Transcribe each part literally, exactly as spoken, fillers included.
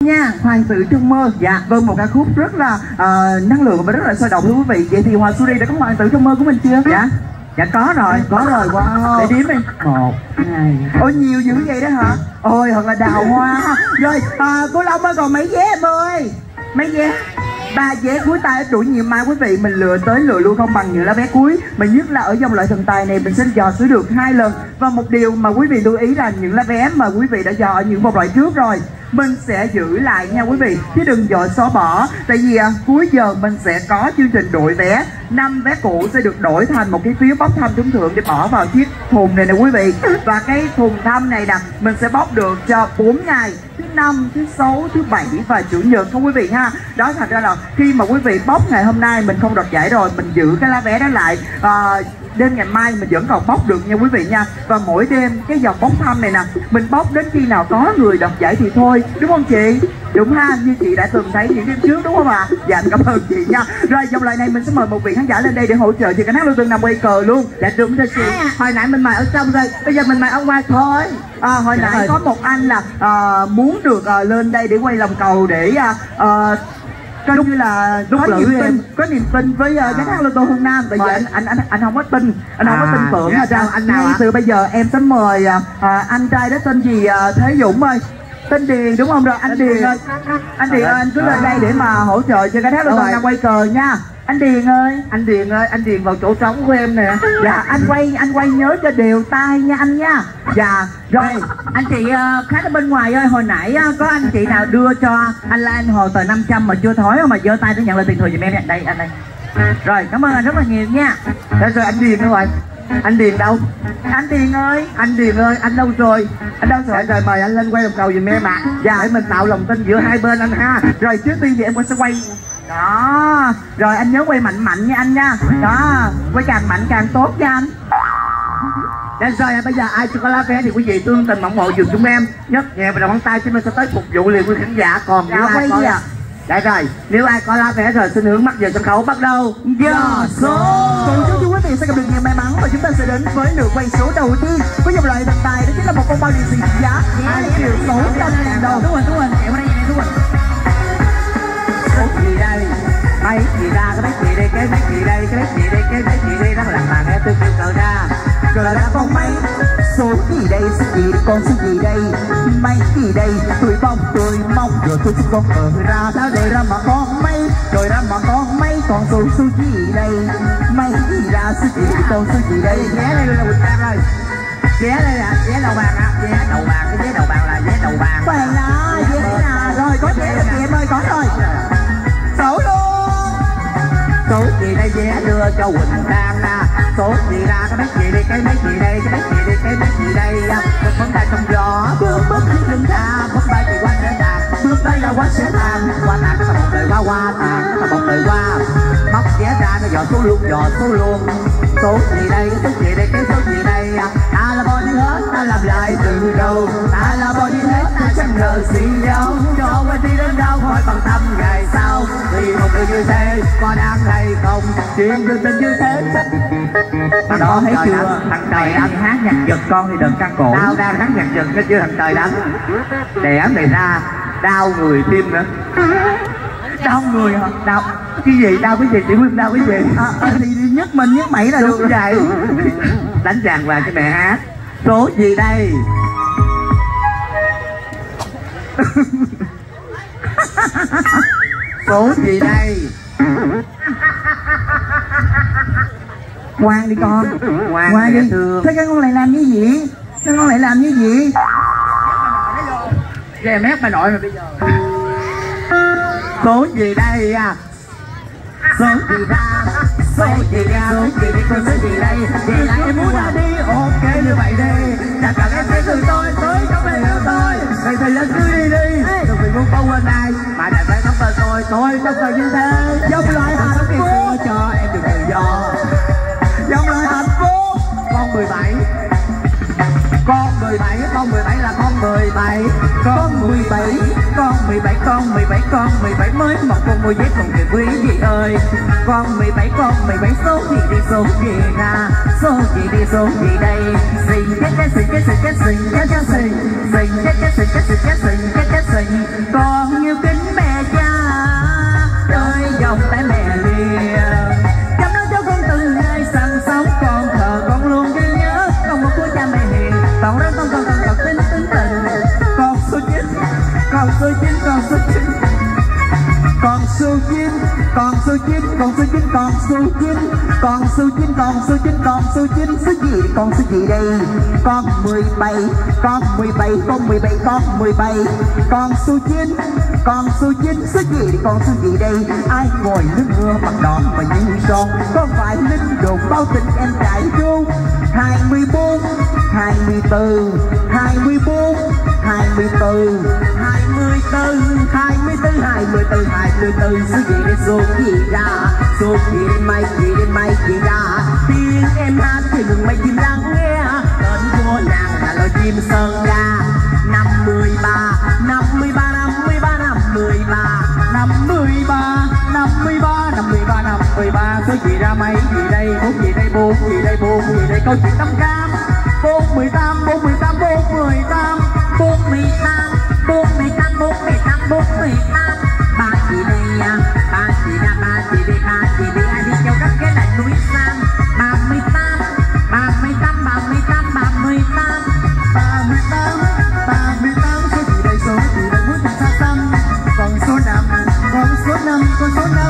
nha, Hoàng tử trong mơ. Dạ, vâng, một ca khúc rất là uh, năng lượng và rất là sôi động thưa quý vị. Vậy thì Hoàng Suri đã có Hoàng tử trong mơ của mình chưa? Dạ, dạ có rồi, có rồi. Wow. Để đếm đi. Một, hai. Ôi nhiều dữ vậy đó hả? Ôi thật là đào hoa. Rồi, à, cô Long ơi còn mấy vé em ơi? Mấy vé? Ba vé cuối tay ít đuổi nhiều mai quý vị, mình lựa tới lựa luôn không bằng những lá vé cuối. Mà nhất là ở dòng loại thần tài này mình sẽ dò sửa được hai lần. Và một điều mà quý vị lưu ý là những lá vé mà quý vị đã dò ở những vòng loại trước rồi mình sẽ giữ lại nha quý vị, chứ đừng dội xóa bỏ. Tại vì à, cuối giờ mình sẽ có chương trình đổi vé. Năm vé cũ sẽ được đổi thành một cái phiếu bốc thăm trúng thưởng để bỏ vào chiếc thùng này nè quý vị. Và cái thùng thăm này nè mình sẽ bốc được cho bốn ngày, thứ năm, thứ sáu, thứ bảy và chủ nhật không quý vị ha. Đó thành ra là khi mà quý vị bốc ngày hôm nay mình không đoạt giải rồi, mình giữ cái lá vé đó lại, à, đêm ngày mai mình vẫn còn bốc được nha quý vị nha. Và mỗi đêm cái dòng bốc thăm này nè mình bốc đến khi nào có người đoạt giải thì thôi, đúng không chị? Đúng ha, như chị đã từng thấy những đêm trước đúng không ạ? À? Dạ cảm ơn chị nha. Rồi dòng loại này mình sẽ mời một vị khán giả lên đây để hỗ trợ chị cả hát lưu tương nằm quay cờ luôn. Dạ đúng rồi chị. Hồi nãy mình mời ở trong rồi, bây giờ mình mời ông qua thôi. À, hồi dạ nãy rồi. Có một anh là à, muốn được à, lên đây để quay lòng cầu để à, à, coi như là có niềm tin, em. có niềm tin với uh, giám hát Lô Tô Hương Nam. Tại vì anh, anh anh anh không có tin, anh à, không có tin tưởng là sao anh nào từ bây giờ em sẽ mời uh, anh trai đó tên gì uh, Thế Dũng ơi, tên Điền đúng không? Rồi anh Điền ơi, anh Điền ơi anh cứ lên đây để mà hỗ trợ cho cái hát Lô Tô Nam quay cờ nha. Anh Điền ơi, anh Điền ơi, anh Điền vào chỗ trống của em nè. Dạ, anh quay, anh quay nhớ cho đều tay nha anh nha. Dạ, rồi, anh chị uh, khác ở bên ngoài ơi, hồi nãy uh, có anh chị nào đưa cho anh Lan Hồ tờ năm trăm mà chưa thối không mà giơ tay để nhận lại tiền thừa giùm em đây, anh đây. Rồi, cảm ơn anh rất là nhiều nha. Rồi, rồi anh Điền đâu rồi? Anh Điền đâu? Anh Điền ơi, anh Điền ơi, anh đâu rồi? Anh đâu rồi? Rồi mời anh lên quay lòng cầu giùm em ạ. Dạ, để mình tạo lòng tin giữa hai bên anh ha. Rồi trước tiên thì em sẽ quay. Đó, rồi anh nhớ quay mạnh mạnh nha anh nha. Đó, quay càng mạnh càng tốt nha anh. Để rồi bây giờ ai chưa có lá vé thì quý vị tương tình ủng hộ giùm chúng em. Nhấc nhẹ và đầu ngón tay chúng em sẽ tới phục vụ liền quý khán giả. Còn nếu ai có à. Đấy rồi, nếu ai có lá vé rồi xin hướng mắt giờ sân khấu bắt đầu. Giờ số. Còn chúc quý vị sẽ gặp được nhiều may mắn và chúng ta sẽ đến với lượt quay số đầu tiên với dòng loại thần tài, đó chính là một con bao lì xì giá hai triệu sáu trăm ngàn đồng. Đúng rồi, đúng rồi, kẹo ở đây đúng rồi. Số gì đây? Mấy gì ra, cái mấy gì đây, cái mấy gì đây, cái mấy gì đây, cái mấy gì đây, đó là mà nghe tôi kêu cờ ra. Cờ ra con mấy. Số gì đây, số gì đây, con số gì đây, mấy gì đây, tôi mong tôi mong rồi tôi xin con cờ ra, tháo đề ra mà con mấy, rồi ra mà con mấy, con số số gì đây, mấy gì ra, số gì đây, con số gì đây. Vé đây là Quỳnh Trang ơi, vé đây là vé đầu bàn á, vé đầu bàn, cái vé đầu bàn là vé đầu bàn. Bàn là vé là rồi có vé rồi chị em ơi, có rồi. Số luôn. Số gì đây vé đưa cho Quỳnh Trang nè. Số gì ra cái mấy gì đây, cái mấy gì đây, cái mấy gì đây, cái mấy gì đây. Một phấn tay trong gió, bước bước khi đừng tha, phấn tay thì qua sẽ tàn, bước tay là qua sẽ tàn, qua tàn cái là một đời qua qua tàn, cái là một đời qua. Móc vé ra nó dò số luôn, dò số luôn. Số gì đây, cái số gì đây, cái số gì đây. Ta là bao đi hết, ta làm lại từ đầu, ta là bao đi hết, ta chẳng ngờ gì đâu. Cho quên đi đến đâu, hỏi bằng tâm ngày sau. Vì một người như thế, có đáng hay không? Chuyện tương tình như thế. Đó thấy chưa? Thằng trời đang hát nhạc giật, con thì đừng căng cổ. Tao đang hát nhạc giật, thấy chưa thằng trời đang đẻ này ra, đau người tim nữa. Đau người hả? Đau cái gì? Đau cái gì? Chị Nguyên đau cái gì? À, à, thì nhấc mình nhấc mẩy là đúng được vậy. Đánh chàng vào cái mẹ hát. Số gì đây? Số gì đây? Ngoan đi con, ngoan, ngoan đi. Thế cái con lại làm như gì? Cái con lại làm như gì? Về mép bà nội mà bây giờ. Số gì đây à? Số gì ra? Số gì ra? Số gì đi? Con số gì đây? Vậy là em muốn ra đi, ok như vậy đi. Đã cần em sẽ từ tôi tới trong này yêu tôi. Vậy thì lên cứ đi đi. Đừng vì muốn bao quên ai mà đại phải không tên tôi. Tôi không cần như thế. Dòng loại hạnh phúc cho em được tự do. Dòng loại hạnh phúc. Con mười bảy. Con mười bảy, con mười bảy là con mười bảy. Con mười bảy, con mười bảy, con mười bảy, con mười bảy mới một con môi giấy còn kìa quý vị ơi. Con mười bảy, con mười bảy số gì đi, số gì ra, số gì đi, số gì đây. Xình chết chết xình chết xình chết xình chết chết xình, xình chết chết xình chết xình chết xình chết chết xình. Con số chín con số chín con số chín con số chín con số chín con số chín con số chín con số chín con số chín số gì con số gì đây con mười bảy con mười bảy con mười bảy con mười bảy con số chín con số chín số gì con số gì đây ai ngồi nước mưa mặt đỏ mà như son có phải linh đồn bao tình em trải chung hai mươi bốn hai mươi bốn hai mươi bốn hai mươi bốn hai mươi bốn hai mươi bốn hai mươi bốn hai mươi bốn số gì đây số gì ra số gì đây mai gì đây mai gì ra tiếng em hát thì đừng mấy chim lắng nghe tên cô nàng là lời chim sơn ra năm mươi ba năm mươi ba năm mươi ba năm mươi ba năm mươi ba năm mươi ba năm mươi ba năm mươi ba số gì ra mấy gì đây bốn gì đây bốn gì đây bốn gì đây câu chuyện tâm cam bốn mười tám bốn mười tám bốn mười tám bốn mươi tám bốn mươi tám bốn mươi tám bốn mươi tám ba gì đây ba gì ra ba gì đây ba gì đây ai đi theo các cái đại núi sam ba mươi tám ba mươi tám ba mươi tám ba mươi tám ba mươi tám ba mươi tám số gì đây số gì đây muốn tình xa xăm con số năm con số năm con số năm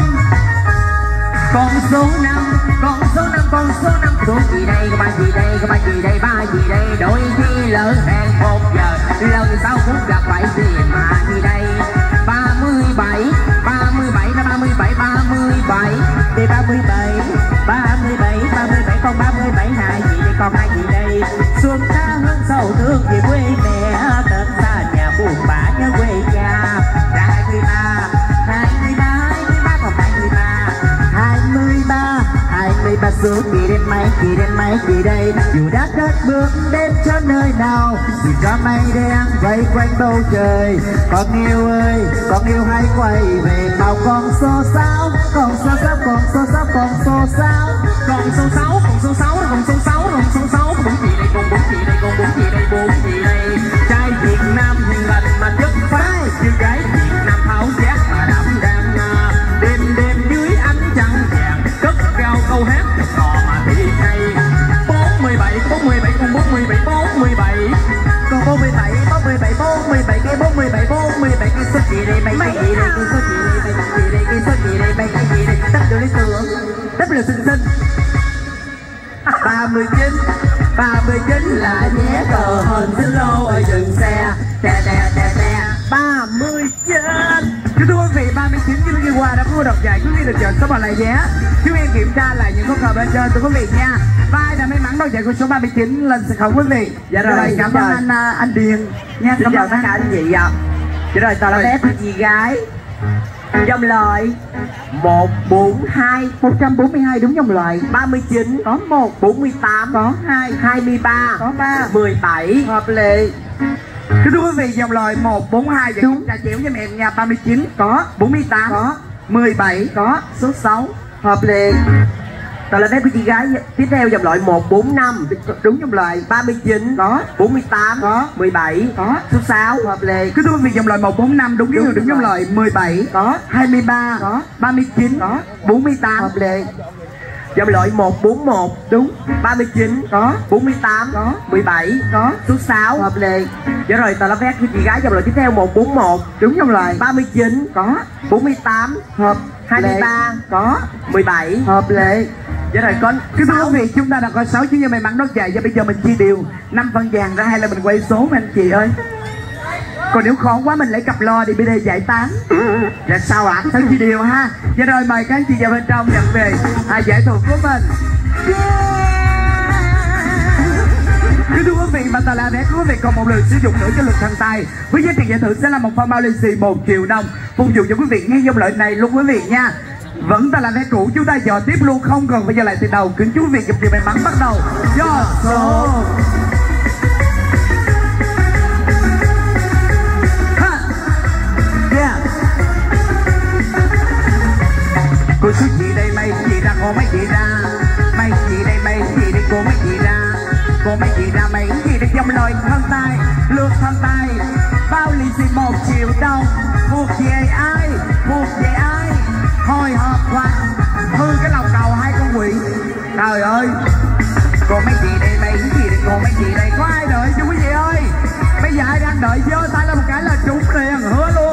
con số năm con số năm con số năm số gì đây có ba gì đây có ba gì đây ba gì đây đôi khi lỡ hẹn một giờ lần sau cũng gặp phải gì mà gì đây ba mươi bảy ba mươi bảy là ba mươi bảy ba mươi bảy thì ba mươi bảy ba mươi bảy ba mươi bảy con ba mươi bảy hai gì đây con hai gì đây xuân xa hơn sầu thương về quê mẹ tận xa nhà buồn bã nhớ quê nhà hai mươi ba hai mươi ba hai mươi ba còn hai mươi ba hai mươi ba hai mươi ba số kỳ đêm mấy kỳ đêm mấy kỳ đây dù đã cất bước đến cho nơi nào dù cho mây đen vây quanh bầu trời con yêu ơi con yêu hãy quay về bao con số sáu con số sáu con số sáu con số sáu con số sáu con số sáu con số sáu con số sáu bốn gì đây con bốn gì đây con bốn gì đây bốn gì đây trai Việt Nam hiền lành mà chất phái như gái Việt Nam tháo giác mà đảm đang đêm đêm dưới ánh trăng vàng cất cao câu hát hò mà thì hay bốn mươi bảy bốn mươi bảy con bốn mươi bảy bốn mươi bảy con bốn mươi bảy bốn mươi bảy bốn mươi bảy cái bốn mươi bảy bốn mươi bảy cái số gì đây mấy cái gì đây cái số gì đây mấy cái gì đây cái số gì đây mấy cái gì đây tất được lý tưởng tất là xinh xinh ba mươi chín ba mươi chín là nhé cờ hồn xin lô ở dừng xe tè tè tè tè ba mươi chín. Kính thưa quý vị, ba mươi chín quý vị qua đã mua đọc giải quý vị được chọn số bằng lại nhé. Quý vị kiểm tra lại những con cờ bên trên của quý vị nha. Và ai đã may mắn đọc giải của số ba mươi chín lên sân khấu quý vị. Dạ rồi, rồi cảm ơn anh anh Điền nha. Xin chào tất cả anh chị ạ. Dạ rồi, tao là bé chị gái. Dòng loại một bốn hai một trăm bốn mươi hai đúng dòng loại ba mươi chín có một bốn mươi tám có hai hai mươi ba có ba mười bảy hợp lệ. Kính thưa quý vị, dòng loại một bốn hai đúng trà chéo cho em nha. Ba mươi chín có bốn mươi tám có mười bảy có số sáu hợp lệ. Tao là bé của chị gái. Tiếp theo dòng loại một bốn năm đúng dòng loại ba mươi chín có bốn mươi tám có mười bảy có số sáu hợp lệ. Cứ thưa quý vị, dòng loại một bốn năm đúng đúng, đúng dòng loại mười bảy có hai mươi ba có ba mươi chín có bốn mươi tám hợp lệ. Dòng loại một bốn một đúng ba mươi chín có bốn mươi tám có mười bảy có số sáu hợp lệ. Dạ rồi, tao là bé của chị gái. Dòng loại tiếp theo một bốn một đúng dòng loại ba mươi chín có bốn mươi tám hợp hai mươi ba có mười bảy hợp lệ. Dạ rồi con. Cứ thưa quý vị, chúng ta đã có sáu chuyến may mắn đốt dài và bây giờ mình chia đều năm phần vàng ra hay là mình quay số anh chị ơi. Còn nếu khó quá mình lấy cặp lo thì bây giờ giải tán. Dạ sao ạ? À? Sao chia đều ha. Dạ rồi, mời các anh chị vào bên trong nhận về à, giải thưởng của mình. Cứ thưa quý vị, mà tà là bé quý vị còn một lượt sử dụng nữa cho lượt thần tài với giá trị giải thưởng sẽ là một phong bao lì xì một triệu đồng phục vụ cho quý vị ngay dòng lợi này luôn quý vị nha. Vẫn ta là vé cũ, chúng ta dò tiếp luôn không cần bây giờ lại từ đầu. Kính chú quý vị gặp điều may mắn bắt đầu do số ha. Yeah. Cô số gì đây mấy gì ra cô mấy gì ra mấy gì đây mấy gì đây cô mấy gì ra cô mấy gì ra mấy gì đây dòng lời thân tay lượt thân tay bao lì xì một triệu đồng thuộc về ai thuộc về ai hồi hộp quá hư cái lòng cầu hai con quỷ. Trời ơi, còn mấy chị đây mấy gì đây còn mấy chị đây có ai đợi chứ quý vị ơi. Bây giờ ai đang đợi giơ tay lên một cái là trúng liền hứa luôn.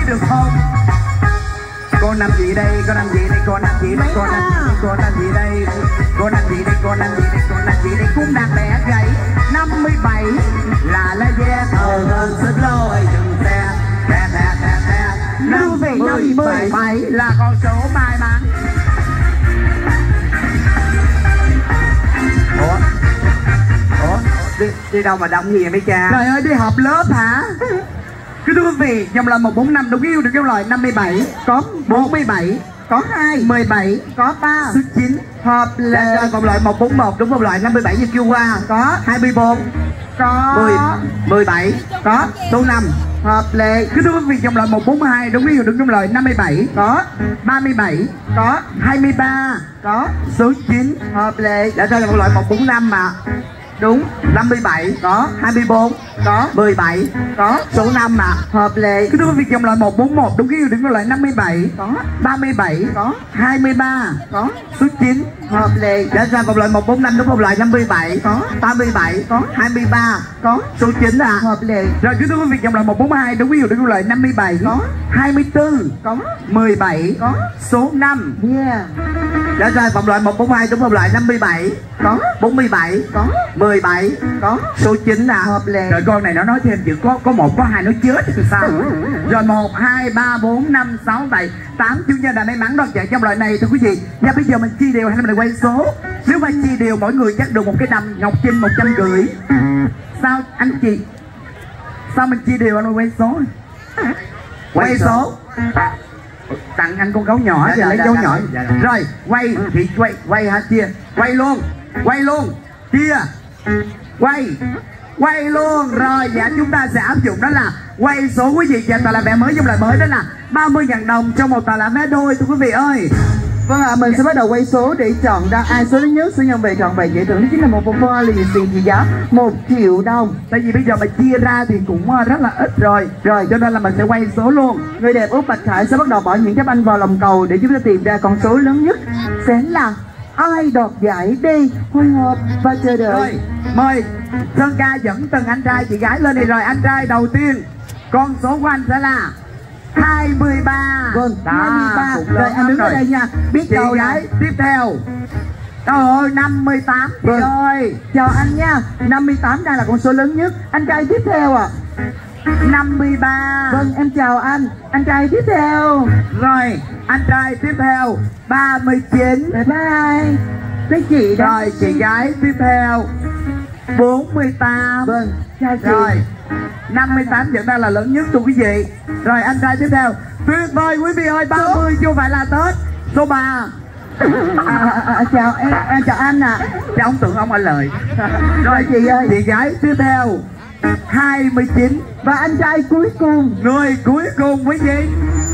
được không? Cô nằm gì đây, cô nằm gì đây, cô nằm gì đây, cô nằm gì đây, cô nằm gì đây, cô nằm gì đây, cô nằm gì đây, cô nằm gì đây, cũng đang bẻ gãy. Năm mươi bảy là lá ve thờ hơn xin lỗi dừng xe, xe xe xe xe. Năm mươi bảy là con số may mắn. Ủa? Ủa? Đi, đi đâu mà đông gì mấy cha? Trời ơi, đi họp lớp hả? Cứ thưa quý vị, dòng lời một bốn năm đúng yêu được dòng lời năm mươi bảy, có bốn mươi bảy, có hai, mười bảy, có ba, số chín, hợp lệ. Còn loại một bốn một đúng một loại năm mươi bảy như kêu qua, có hai mươi bốn, có mười, mười bảy, có số năm, hợp lệ. Cứ thưa quý vị, dòng lời một bốn hai đúng yêu được dòng lời năm mươi bảy, có ba mươi bảy, có hai mươi ba, có số chín, hợp lệ. Đã cho là một loại một bốn năm mà. Đúng, năm mươi bảy, có hai mươi bốn, có mười bảy, có số năm mà hợp lệ. Cứ thưa quý vị, dòng loại một bốn một đúng yêu được dòng loại năm mươi bảy, có ba mươi bảy, có hai mươi ba, có số chín, hợp lệ. Đã ra vòng loại một bốn năm đúng vòng loại năm mươi bảy, có ba mươi bảy, có hai mươi ba, có số chín à hợp lệ. Rồi cứ thưa quý vị, dòng loại một bốn hai đúng yêu được dòng loại năm mươi bảy, có hai mươi tư, có mười bảy, có số năm. Yeah. Đã ra vòng loại một bốn hai đúng vòng loại năm mươi bảy, có bốn mươi bảy, có mười bảy, có số chín là hợp lệ. Rồi con này nó nói thêm chữ có có một có hai nó chết thì sao? Rồi một hai ba bốn năm sáu bảy tám chủ nhân là may mắn đoạt giải trong loại này thưa quý vị. Và bây giờ mình chia đều hay là mình quay số? Nếu mà chia đều mỗi người chắc được một cái đầm ngọc trinh một trăm rưỡi. Sao anh chị? Sao mình chia đều anh quay số? Quay số. Tặng anh con gấu nhỏ thì lấy gấu nhỏ. Rồi quay thì quay quay hả chia? Quay luôn, quay luôn, chia, quay, quay luôn. Rồi dạ chúng ta sẽ áp dụng đó là quay số quý vị và tờ là vé mới trong lời mới đó là ba mươi ngàn đồng cho một tờ là vé đôi thưa quý vị ơi. Vâng ạ, à, mình sẽ bắt đầu quay số để chọn ra ai số lớn nhất sẽ nhận về trọn vẹn giải thưởng. Đó chính là một vòng hoa lì xì trị giá một triệu đồng. Tại vì bây giờ mà chia ra thì cũng rất là ít rồi. Rồi cho nên là mình sẽ quay số luôn. Người đẹp Út Bạch Khải sẽ bắt đầu bỏ những cái banh vào lòng cầu để chúng ta tìm ra con số lớn nhất sẽ là ai đoạt giải đi. Hồi hộp và chờ đợi. Rồi mời Sơn Ca dẫn từng anh trai chị gái lên đi. Rồi anh trai đầu tiên con số của anh sẽ là hai mươi ba. Vâng, hai mươi ba. Rồi anh đứng ở đây nha. Biết chị gái tiếp theo. Trời ơi, năm mươi tám. Vâng. Rồi chào anh nha. Năm mươi tám đang là con số lớn nhất. Anh trai tiếp theo à? năm mươi ba. Vâng, em chào anh. Anh trai tiếp theo. Rồi anh trai tiếp theo ba mươi chín. Bye bye. Đấy chị đó. Rồi chị gái tiếp theo bốn mươi tám. Vâng, chào chị. Rồi năm mươi tám vẫn đang là lớn nhất thưa quý vị. Rồi anh trai tiếp theo. Tuyệt vời quý vị ơi, ba mươi chứ không phải là Tết. Số ba. À, à, à, chào em, em chào anh ạ. À. Chứ ông tưởng ông ở lời. Rồi chị ơi, chị gái tiếp theo hai mươi chín. Và anh trai cuối cùng. Người cuối cùng quý vị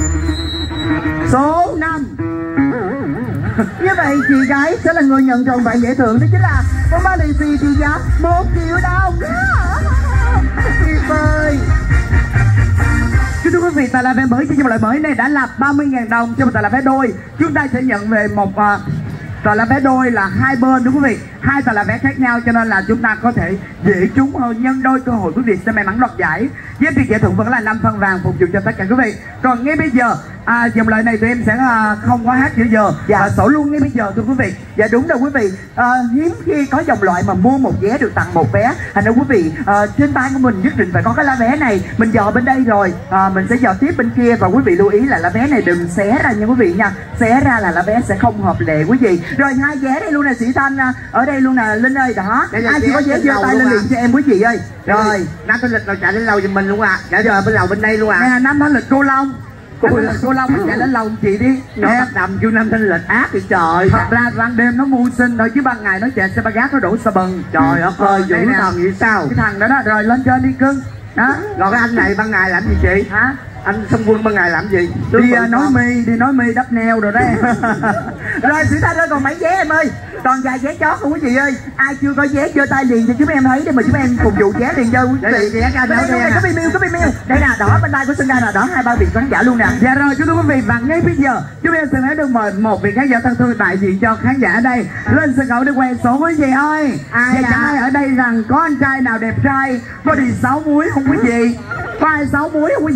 số năm. Như vậy chị gái sẽ là người nhận trọn vẹn giải thưởng. Đó chính là con ba lì xì trị giá một triệu đồng. Tuyệt vời. Thưa quý vị, tờ là vé mới trong loại mới này đã là ba mươi ngàn đồng cho một tờ là vé đôi. Chúng ta sẽ nhận về một uh, tờ là vé đôi là hai bên đúng quý vị, hai tờ là vé khác nhau cho nên là chúng ta có thể dễ trúng hơn, nhân đôi cơ hội quý vị sẽ may mắn đoạt giải. Giá trị giải thưởng vẫn là năm phân vàng phục vụ cho tất cả quý vị. Còn ngay bây giờ à, dòng lời này tụi em sẽ à, không có hát giữa giờ và dạ. Sổ luôn ngay bây giờ thưa quý vị. Dạ đúng rồi quý vị, à, hiếm khi có dòng loại mà mua một vé được tặng một vé. Thành ra quý vị à, trên tay của mình nhất định phải có cái lá vé này. Mình dò bên đây rồi à, mình sẽ dò tiếp bên kia và quý vị lưu ý là lá vé này đừng xé ra nha quý vị nha. Xé ra là lá vé sẽ không hợp lệ quý vị. Rồi hai vé đây luôn nè Sĩ Thanh, ở đây luôn nè Linh ơi. Đó ai chỉ có vé giơ tay lên liền cho em quý vị ơi. Rồi Nam Thanh Lịch nào chạy lên lầu giùm mình luôn à. Dạ giờ bên lầu bên đây luôn à. Nè Nam Thanh Lịch cô Long. Cô, cô Long mình chạy lên lầu chị đi. Nó bắt đầm kêu Nam Thanh Lịch ác thì trời. Thật ra ban đêm nó mưu sinh thôi chứ ban ngày nó chạy xe ba gác nó đổ xà bần. Trời đất ơi, dữ thần vậy sao? Cái thằng đó đó, rồi lên trên đi cưng. Đó. Rồi cái anh này ban ngày làm gì chị? Hả? Anh Sông Quân ban ngày làm gì? Đi uh, nói mi, đi nói mi đắp neo rồi đấy. Rồi Sĩ Thanh ơi, còn mấy vé em ơi. Toàn vài vé chót không quý vị ơi. Ai chưa có vé giơ tay liền cho chúng em thấy để mà chúng em phục vụ vé liền cho quý vị. Vé ra đây đây có bì miêu, có bì miêu. Đây nè, đỏ bên tay của Sơn Ca là đỏ hai ba vị khán giả luôn nè. Dạ rồi chú thưa quý vị, và ngay bây giờ chúng em sẽ phải được mời một vị khán giả thân thương đại diện cho khán giả ở đây lên sân khấu để quay số quý vị ơi. Ai dạ, ai ở đây rằng có anh trai nào đẹp trai có đi sáu muối không quý vị? Có ai sáu muối không quý vị?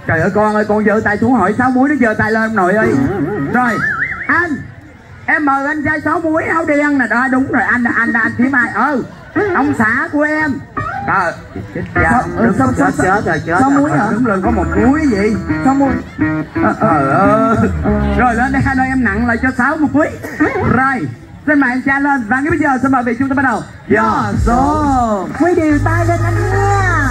Trời ơi con ơi, con giơ tay xuống hỏi sáu muối nó giơ tay lên ông nội ơi. Rồi anh, em mời anh trai sáu muối áo đen nè. Đó đúng rồi, anh anh anh kiếm ai? Ừ, ông xã của em. Trời chết cha, Đúng chết chết rồi chết. sáu muối hả? Đúng rồi, có một muối gì? Sáu muối. Ờ ờ. Rồi lên đây hai đôi em nặng lại cho sáu muối. Rồi xin mời anh trai lên và ngay bây giờ xin mời vị chúng ta bắt đầu. Gió số. Quay đều tay lên anh nha.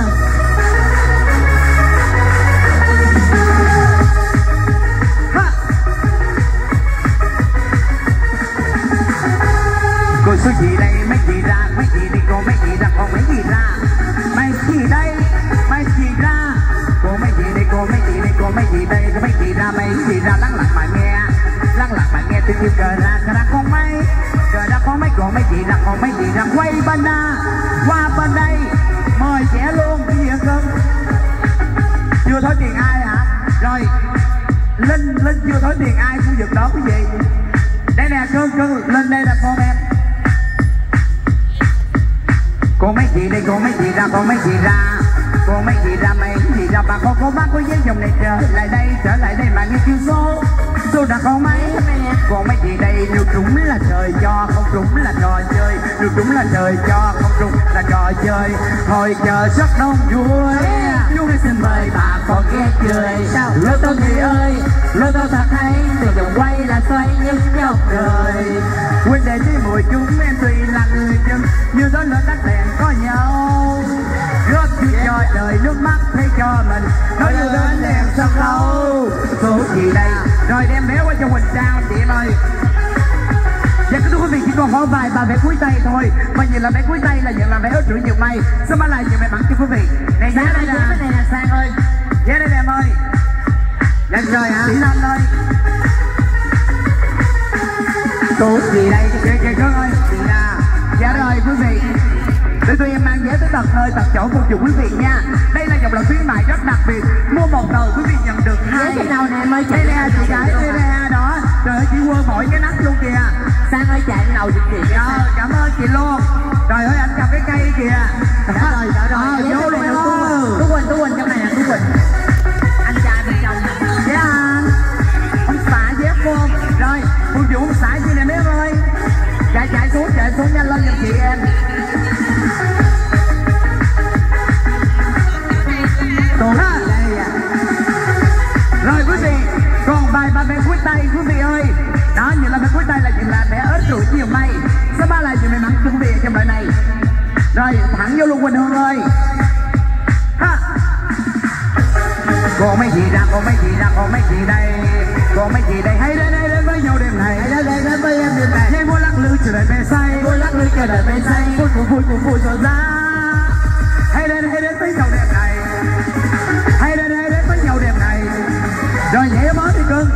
Cô số gì đây, mấy gì ra, mấy gì đi cô, mấy gì ra, còn mấy gì ra. Mấy gì đây, mấy gì ra. Cô mấy gì đây, cô mấy gì đây, cô mấy gì đây, cô mấy gì ra, mấy gì ra. Lắng lặng mà nghe, lắng lặng mà nghe tiếng yêu cờ ra, cờ ra con mấy. Cờ ra con mấy, còn mấy gì ra, còn mấy gì ra. Quay bên ra, qua bên đây. Mời trẻ luôn, cái gì hả cưng? Chưa thối tiền ai hả? Rồi, Linh, Linh chưa thối tiền ai khu vực đó quý vị. Đây nè cưng, cưng, lên đây là con em. Cô mấy chị đây, cô mấy chị ra, cô mấy chị ra. Cô mấy chị ra, mấy chị ra. Bà con cô bác có giấy dòng này trở lại đây, trở lại đây mà nghe kêu số. Số đã con mấy. Cô mấy chị đây, nước trúng là trời cho, không trúng là trò chơi. Nước trúng là trời cho, không trúng là trò chơi. Thôi chờ rất đông vui. Chúng tôi xin mời bà con ghé chơi. Lô tô người ơi, lô tô thật hay. Từ vòng quay là xoay nhất dọc đời. Quên để tí mùi chúng em tuy là người dân, như đó lên tắt đèn có nhau. Góp chút cho đời nước mắt thấy cho mình. Nói như đến đèn sân khấu. Số gì đây? Rồi đem béo qua cho Quỳnh Trang chị em ơi. Dạ cứ thưa quý vị, chỉ còn có vài bà vé cuối tay thôi. Mà nhìn là vé cuối tay là nhận là vé ở trữ nhiều may. Sao mà lại nhiều may mắn cho quý vị. Này giá đây là cái này là Sang ơi. Giá đây em ơi. Dạ rồi hả? Chị Lan ơi. Số gì đây? Kìa kìa cưng ơi. Chị là. Dạ rồi quý vị. Để tụi em mang vé tới tận nơi tận chỗ phục vụ quý vị nha. Đây là dòng loại khuyến mại rất đặc biệt. Mua một tờ quý vị nhận được hai. Cái nào nè em ơi, đây nè chị gái, đây nè đó. Trời ơi chị quơ mỏi cái nắp luôn kìa. Sang ơi chạy đầu giùm chị. Rồi cảm ơn chị luôn. Trời ơi anh cầm cái cây đi kìa. Đã rồi, đã rồi. À, vô luôn em ơi. Tú Quỳnh, Tú Quỳnh trong này là Tú Quỳnh. Anh trai bên trong. Dạ anh. Ông xã dép không? Rồi phục vụ ông xã chị nè mấy em ơi. Chạy chạy xuống, chạy xuống nhanh lên giùm chị em. Rồi quý vị, còn vài ba vé cuối tay quý vị ơi. Đó, những là vé cuối tay là những là vé ớt rượu nhiều may. Số ba là những may mắn cho quý vị trong đời này. Rồi thẳng vô luôn Quỳnh Hương ơi. Ha. Cô mấy gì ra, cô mấy gì ra, cô mấy gì đây. Cô mấy gì đây, hãy đến đây đến với nhau đêm này. Hãy đến đây đến với em đêm này. Hãy mua lắc lư chờ đợi mê say. Mua lắc lư chờ đợi mê say. Vui vui vui vui vui rồi ra. Hãy đến hãy đến với nhau đêm này. Hãy đến hãy đến với nhau đêm này. Rồi nhảy bó đi cưng.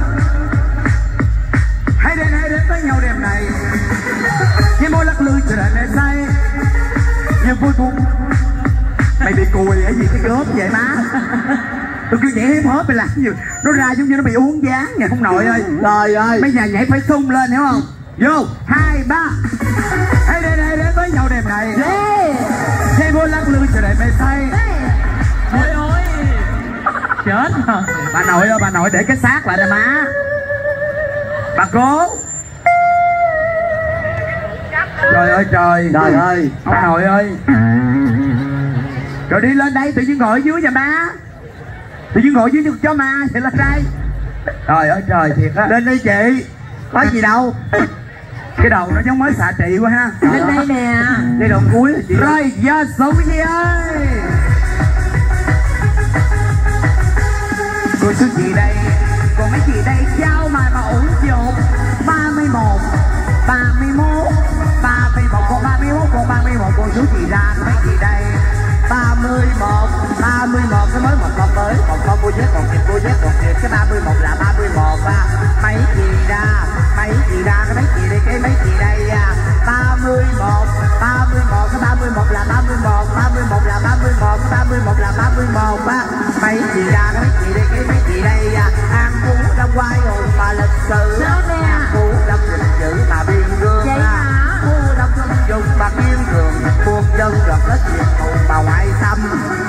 Hãy đến hãy đến với nhau đêm này. Hãy mua lắc lư chờ đợi mê say. Nhưng vui vui. Mày bị cùi ở gì cái gớp vậy má. Tôi kêu nhảy hip hop mày làm gì. Nó ra giống như nó bị uống dáng nha ông nội ơi. Trời ơi. Bây giờ nhảy phải sung lên hiểu không. Vô hai ba. Hãy đến hãy đến với nhau đêm này. Hãy mua lắc lư chờ đợi mê say. Ôi ôi. Chết rồi. Bà nội ơi bà nội để cái xác lại nè má. Bà cố. Trời ơi trời. Trời ơi. Ông nội ơi. Rồi đi lên đây tự nhiên ngồi ở dưới nha má. Tự nhiên ngồi dưới cho ma thì lên đây. Trời ơi trời thiệt á. Lên đây chị. Có gì đâu. Cái đầu nó giống mới xạ trị quá ha. Lên đây nè. Đây đầu cuối chị. Rồi giờ số gì ơi. Cô số gì đây. Còn mấy chị đây trao mà mà ủng dụng. Ba mươi một. Ba mươi mốt. Ba mươi một còn ba mươi mốt còn ba mươi một. Cô số gì ra mấy chị đây. Ba mươi một. Ba mươi một cái mới một con mới. Một con mua dép còn kịp mua dép còn kịp. Cái ba mươi một là ba mươi một à. Mấy chị ra. Mấy chị ra cái mấy chị đây cái mấy chị đây à. Ba mươi một. Ba mươi một cái ba mươi một là ba mươi một. Ba mươi một là ba mươi một. Ba mươi một là ba mươi một á. Mấy chị ra cái mấy chị đây cái mấy chị đây à. An Phú đông quay hùng mà lịch sử. An Phú đông lịch sử mà biên cương à. Phú đông dùng mà kiên cường. Buộc dân gặp đất diệt thù mà ngoại xâm. Năm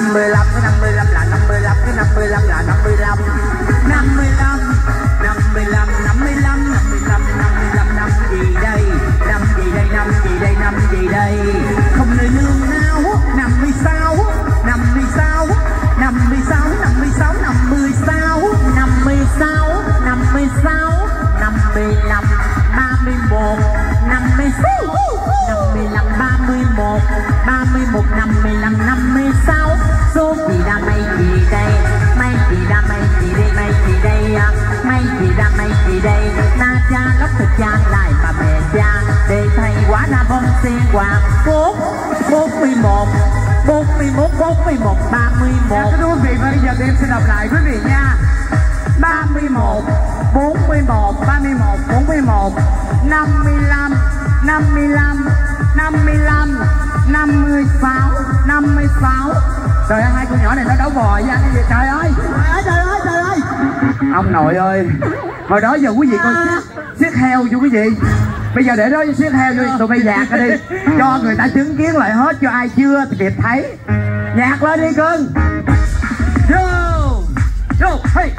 năm mươi lăm cái năm mươi lăm là năm mươi lăm cái năm mươi lăm là năm mươi lăm năm mươi lăm năm mươi lăm năm mươi lăm năm mươi lăm năm mươi lăm năm gì đây năm gì đây năm gì đây năm gì đây không nơi nương nào năm mươi sáu năm mươi sáu năm mươi sáu năm mươi sáu năm mươi sáu năm mươi sáu năm mươi sáu năm mươi lăm ba mươi mốt năm mươi sáu năm mươi lăm ba mươi mốt ba mươi mốt năm mươi lăm năm mươi sáu số gì ra mấy gì đây mấy gì ra mấy gì đây mấy gì đây mấy gì ra mấy gì đây ta cha lóc thực cha lại mà mẹ cha để thầy quá na bông xuyên hoàng bốn bốn mươi mốt bốn mươi mốt bốn mươi mốt ba mươi mốt. Thưa quý vị, và bây giờ thì em sẽ đọc lại quý vị nha. Ba mươi mốt bốn mươi mốt ba mươi mốt bốn mươi mốt năm mươi lăm năm mươi lăm năm mươi lăm năm mươi sáu năm mươi sáu. Trời ơi, hai con nhỏ này nó đấu bò với anh cái gì trời ơi. trời ơi trời ơi Ông nội ơi, hồi đó giờ quý vị coi siết siết heo cho quý vị. Bây giờ để đó siết heo cho tụi bay nhạc ra đi, cho người ta chứng kiến lại hết, cho ai chưa kịp thấy. Nhạc lên đi cưng. Vô vô hey.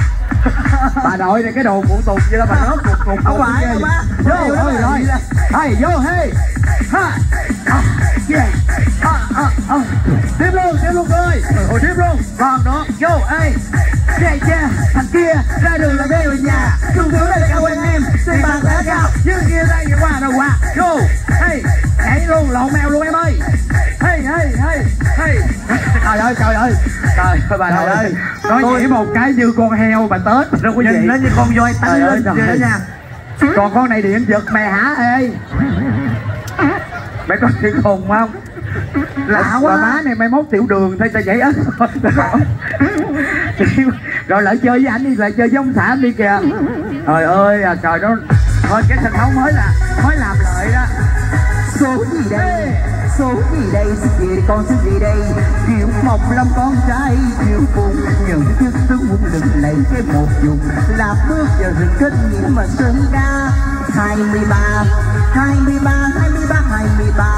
Bà nội này cái đồ phụ tục vậy đó, bà nói cục cục không phải không á. Vô ơi rồi hey vô hey ha yeah à, à, à. Tiếp luôn tiếp luôn ơi ồ tiếp luôn còn nữa vô hey che che thằng kia ra đường là bê về nhà trung tướng đây là cao anh em xin bàn đá cao dưới kia đây qua đâu qua vô hey nhảy luôn lộn mèo luôn em ơi hey hey hey hey trời ơi trời ơi trời ơi bà nội ơi nói chỉ một cái như con heo bà tết đâu có gì nó như con voi tánh lên đó nha. Còn con này điện giật mày hả ê mày có chuyện khùng không lạ quá má này mai mốt tiểu đường thôi tao vậy á rồi lại chơi với anh đi lại chơi với ông xã anh đi kìa trời ơi à, trời đó thôi cái sân khấu mới là mới làm lợi đó Số gì đây số gì đây số gì con số gì đây Diệu Mộc Lâm con trai Diệu Phụng những chiếc tướng muốn đừng lấy cái một dùng là bước vào rừng kết nghĩa mà sơn ca hai mươi ba hai mươi ba hai mươi ba hai mươi ba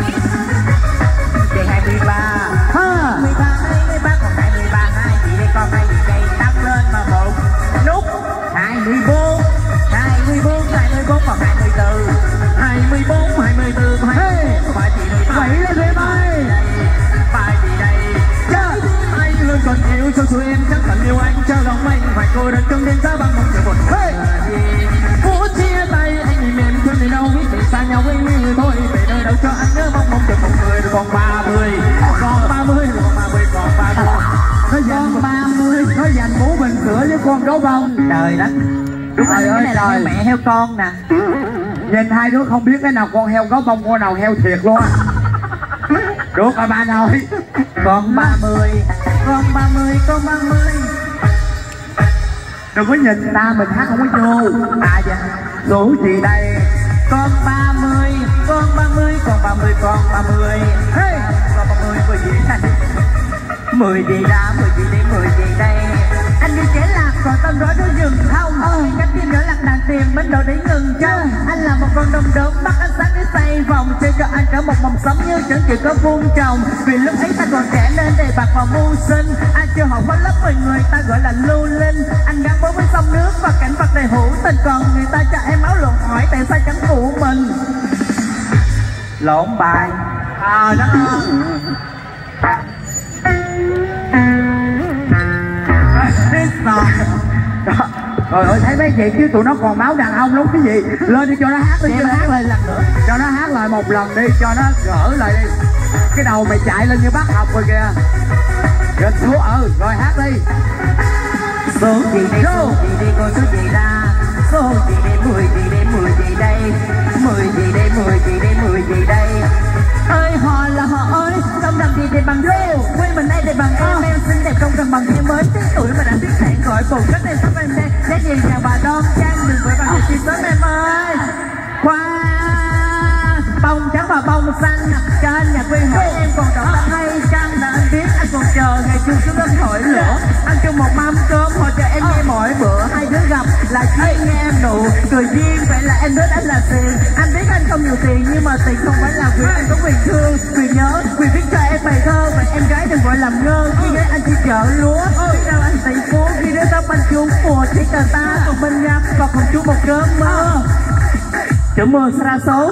đây hai mươi ba hai mươi ba hai mươi ba còn hai mươi ba hai gì đây con hai gì đây tăng lên mà một nút hai mươi bốn hai mươi bốn hai mươi bốn còn hai mươi tư hai mươi bốn hai mươi tư hai mươi bốn phải gì đây vậy lên em ơi phải gì đây chứ anh luôn còn yêu cho số em chắc cần yêu anh cho lòng anh phải cô đơn cưng đến giá bằng một triệu một gì phút chia tay anh nhìn mềm thương thì đâu biết để xa nhau với người thôi về nơi đâu cho anh nhớ mong mong được một người còn ba mươi còn ba mươi còn ba mươi còn ba mươi nó dành ba mươi nó dành bố bình sữa với con gấu bông trời đất đúng rồi cái này là heo mẹ heo con nè nhìn hai đứa không biết cái nào con heo gấu bông con nào heo thiệt luôn á được rồi bà nội còn ba mươi còn ba mươi còn ba mươi đừng có nhìn người ta mình hát không có vô à dạ số gì đây còn ba mươi còn ba mươi còn ba mươi còn ba mươi hey còn ba mươi mười gì đây mười gì ra mười gì đây mười gì đây anh đi trẻ lạc còn tâm rối đôi rừng thông ơi cánh tim nhỏ lạc đàn tìm bến đậu để ngừng chân anh là một con đồng đớn bắt ánh sáng để xoay vòng chơi cho anh trở một mầm sống như chẳng chịu có vuông trồng vì lúc ấy ta còn trẻ nên đầy bạc và mưu sinh anh chưa học hết lớp mười người ta gọi là lưu linh anh gắn bó với sông nước và cảnh vật đầy hữu tình còn người ta cho em máu luận hỏi tại sao chẳng phụ mình lộn bài à đó rồi ơi thấy mấy chị chứ tụi nó còn máu đàn ông lắm cái gì lên đi cho nó hát đi cho nó hát lại lần nữa cho nó hát lại một lần đi cho nó gỡ lại đi cái đầu mày chạy lên như bác học rồi kìa rồi xuống ừ rồi hát đi số gì đây số gì đây cô số gì ra số gì đây mười gì đây mười gì đây mười gì đây mười gì đây mười gì đây ơi họ là họ ơi không làm gì để bằng rêu quê mình đây để bằng em em xinh đẹp không cần bằng em mới tí tuổi mà đã biết hẹn gọi cùng cách này sắp em đây để gì chào bà đoan trang đừng với bà để tìm sớm em ơi qua bông trắng và bông xanh cho anh nhà quê hỏi em còn đỏ là hay chăng là anh biết anh còn chờ ngày chung xuống đất hỏi lửa ăn chung một mâm cơm họ chờ em nghe mỗi bữa hai đứa gặp là khi nghe em nụ cười duyên, vậy là em biết anh là tiền. Anh biết anh không nhiều tiền nhưng mà tiền không phải là quyền. Anh có quyền thương, quyền nhớ, quyền viết cho em bài thơ. Vậy em gái đừng gọi làm ngơ, khi đấy anh chỉ chợ lúa. Biết đâu anh tỷ phú, khi đứa tóc anh chuông mùa. Chỉ cần ta cùng bên nhau, còn không chú một cơn mơ. Chữ mưa sẽ ra số.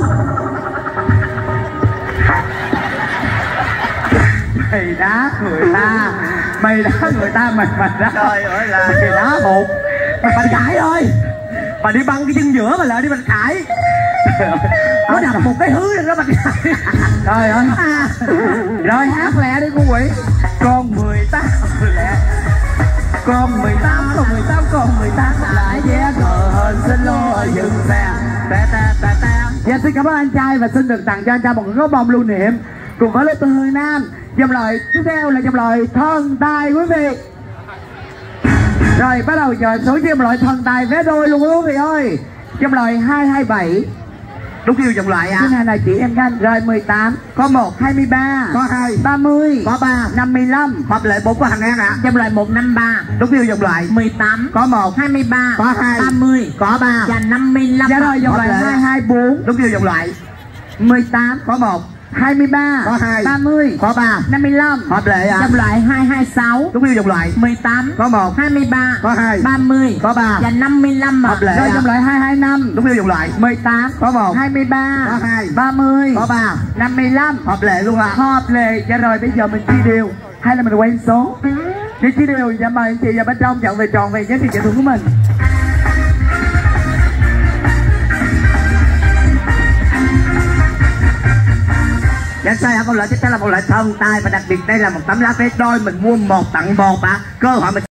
Mày đá người ta, mày đá người ta, mày mày đá. Trời ơi là mày đá hụt. Mày Bạch Khải ơi, bà đi băng cái chân giữa mà lại đi Bạch Khải. Nó đặt một cái hứ đó Bạch Khải. Trời ơi. À. Rồi hát lẹ đi cô quỷ. Con mười tám lẹ. Con mười tám, con mười tám, con mười tám lại vé cờ hên xin lỗi dừng xe. Tè tè tè tè. Dạ xin cảm ơn anh trai và xin được tặng cho anh trai một cái gấu bông lưu niệm cùng với lớp tư Hương Nam. Dòng lời tiếp theo là dòng lời thân tài quý vị. Rồi bắt đầu giờ số dòng lời thần tài vé đôi luôn quý vị ơi. Dòng lời hai hai bảy. đúng kêu dòng loại à. Cái này là chị em ganh. Rồi mười tám. Có một, hai mươi ba. có hai, ba mươi. có ba, năm mươi lăm. hợp lệ bốn có hàng ngang ạ. Dòng lời một năm ba. đúng kêu dòng loại. mười tám. Có một, hai mươi ba. có hai, ba mươi. có ba, Và năm mươi lăm. Dạ rồi dòng Hợp lời lệ. hai hai bốn. đúng kêu dòng loại. mười tám. Có một, hai mươi ba. có hai, ba mươi. có ba, năm mươi lăm. hợp lệ ạ. Dòng loại hai hai sáu. đúng kêu dòng loại. mười tám. Có một, hai mươi ba. có hai, ba mươi. có ba, Và năm mươi lăm mà. hợp lệ Rồi ạ. dòng lời hai hai năm. đúng kêu dòng loại. mười tám. Có một, hai mươi ba. có hai, ba mươi. có ba, năm mươi lăm. hợp lệ luôn ạ. Hợp lệ. Dạ rồi bây giờ mình chia đều hay là mình quen số? Nếu chia đều dạ mời anh chị vào bên trong chọn về tròn về giá trị giải thưởng của mình. Dạ sai ạ, câu lợi chắc chắn là một loại thần tài và đặc biệt đây là một tấm lá vé đôi mình mua một tặng một ạ. Cơ hội mình